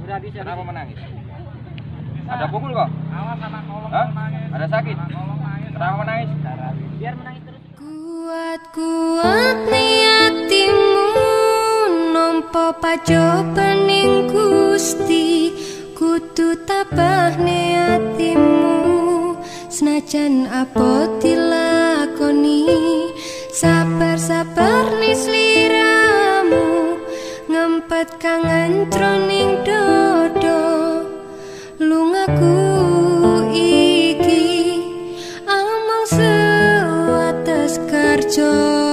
Kenapa menangis? Ada pukul kok? Ada sakit? Kenapa menangis? Biar menangis terus. Kuat-kuat niatimu nampa pacobaning Gusti, kudu tabah niatimu senajan apa dilakoni. Sabar-sabar ning sliramu ngempet kangen jroning dodo. Lungaku iki amang sewates kerja.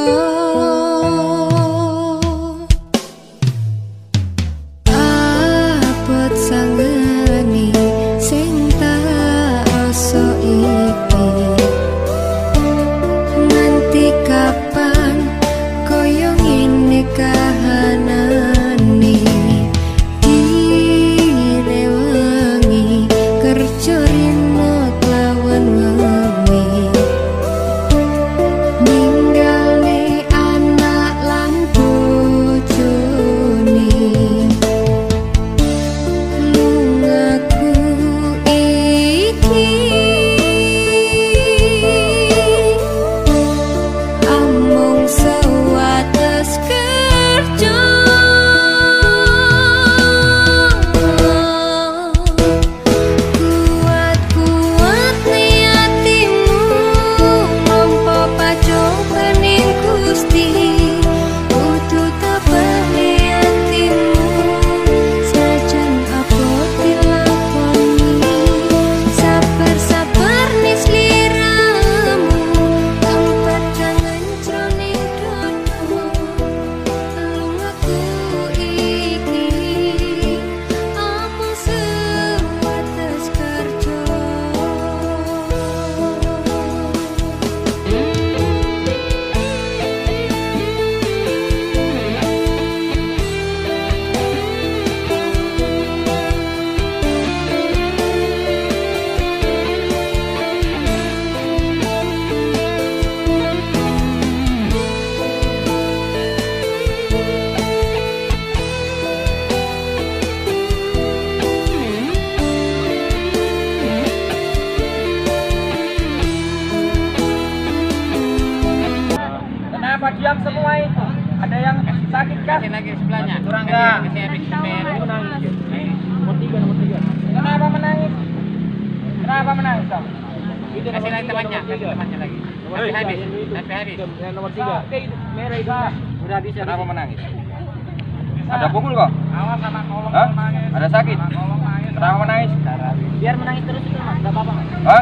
Abot sangeni sing tak rasa iki, nganti kapan koyo ngene kahanane. Direwangi kerja rino lawan wengi, ninggalne anak lan bojone. Lungaku iki amung sewates kerja. Kuat-kuat niatimu nampa pacobaning Gusti, kudu tabah niatimu senajan apa dilakoni. Sabar-sabar ning sliramu ngempet kangen jroning dodo. Lungaku iki amung sewates kerja. Kenapa diam semua itu? Ada yang sakit kah? Lagi sebelahnya. Kurang enggak? Nomor 3. Kenapa menangis? Kenapa menangis kamu? Kasih lagi temannya lagi. Sampai habis. Nomor 3. Oke, itu merah itu. Udah bisa. Kenapa menangis? Ada pukul kok? Hah? Ada sakit? Kenapa menangis? Biar menangis terus itu, Mas. Enggak apa-apa. Hah?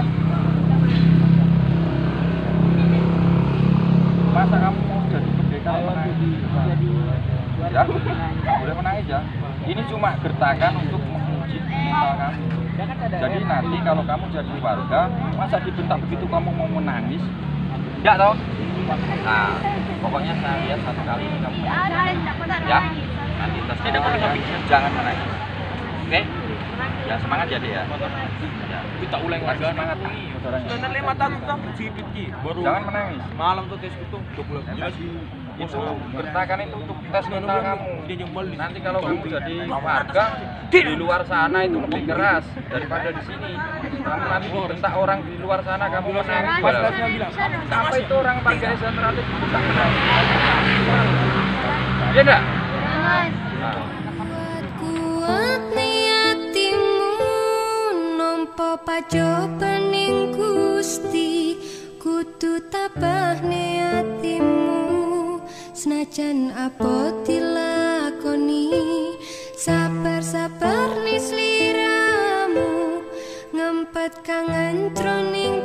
Masa kamu mau jadi pendekar menangis? Ya, boleh menangis ya. Ini cuma gertakan untuk menguji mental kamu. Jadi nanti kalau kamu jadi warga, masa dibentak begitu kamu mau menangis? Enggak toh? Nah, pokoknya saya lihat satu kali ini kamu ya. Nanti tesnya jangan menangis. Oke? Ya semangat jadi ya. Kita ulang Lagi semangat nih saudaranya. Sudah 5 tahun kita sipit ki. Baru Jangan menangis. malam tuh tes itu 20 Itu gertakan itu untuk tes mental kamu. Dia nyembel. Nanti kalau kamu jadi warga di luar sana itu lebih keras daripada di sini. Kamu nanti dibentak orang di luar sana kamu menangis. Sampai itu orang pakai sentratif dibentak menangis. Iya enggak? Kuat niatimu nampa pacobaning Gusti, kudu tabah niatimu senajan apa dilakoni. Sabar-sabar ning sliramu ngempet kangen jroning